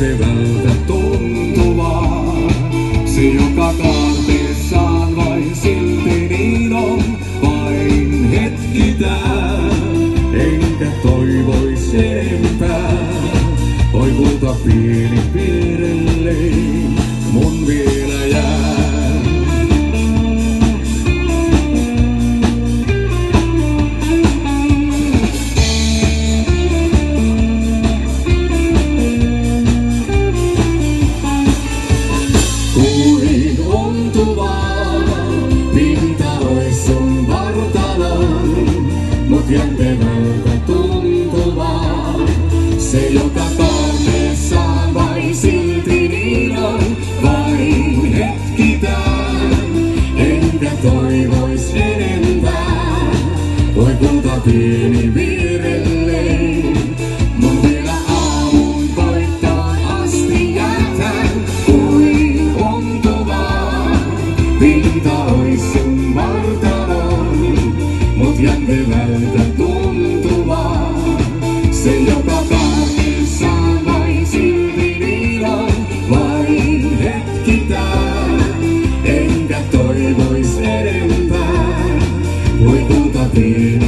kätevältä tuntuvaa. Se joka kaarteessaan vain silti niin on, vain hetki tää, enkä toivois enempää. Oi kulta pieni vierelle, mun vielä jää. Kuin untuvaa, pinta ois sun vartalon, mut jäntevältä tuntuvaa. Se joka kaarteessaan vain silti niin on, vain hetki tää, enkä toivois enempää. Voi kulta pieni vierelle, mun vielä aamun koittoon asti jätän. Kuin untuvaa, pinta ois sun vartalon, mut jäntevältä tuntuvaa. Se joka kaarteessaan vain silti niin on, vain hetki tää, enkä toivois enempää. Voi kulta pieni